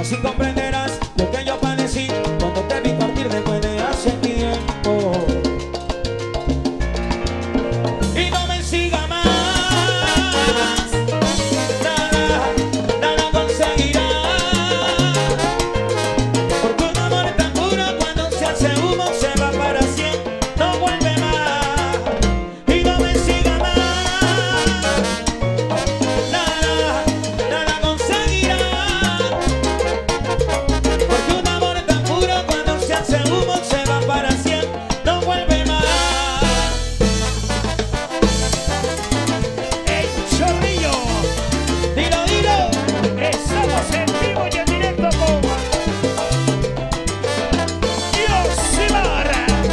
así comprenderás lo que yo padecí cuando te vi partir después de hace tiempo. Y no me siga más, nada, nada conseguirás, porque un amor tan puro cuando se hace humo se va para siempre, no vuelve más. Y no me siga más, nada, nada conseguirás, porque un amor tan puro cuando se hace humo se va para siempre, no vuelve más. El Chorrillo. Dilo, dilo. Estamos en vivo y en directo con Yosimar.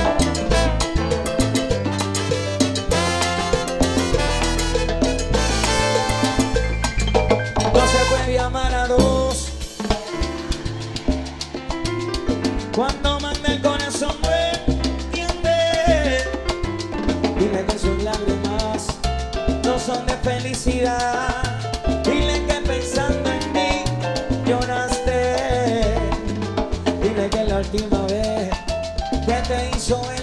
No se puede amar a dos cuando manda el corazón, no entiende. Dile que sus lágrimas no son de felicidad. Dile que pensando en mí lloraste. Dile que la última vez que te hizo